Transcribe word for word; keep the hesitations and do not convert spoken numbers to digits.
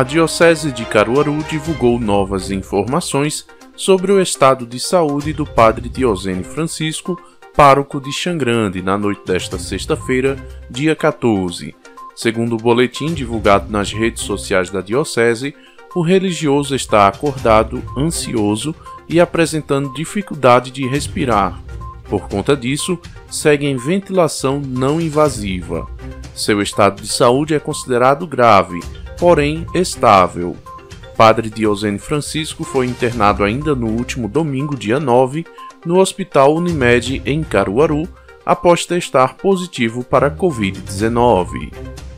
A Diocese de Caruaru divulgou novas informações sobre o estado de saúde do padre Diocene Francisco, pároco de Xangrande, na noite desta sexta-feira, dia quatorze. Segundo o boletim divulgado nas redes sociais da Diocese, o religioso está acordado, ansioso e apresentando dificuldade de respirar. Por conta disso, segue em ventilação não invasiva. Seu estado de saúde é considerado grave, porém estável. Padre Diocene Francisco foi internado ainda no último domingo, dia nove, no Hospital Unimed em Caruaru, após testar positivo para covid dezenove.